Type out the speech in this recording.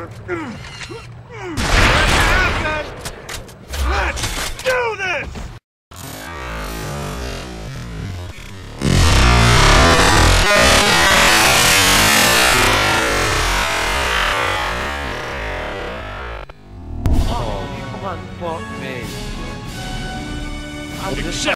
Let's do this! Oh, come on, fuck me.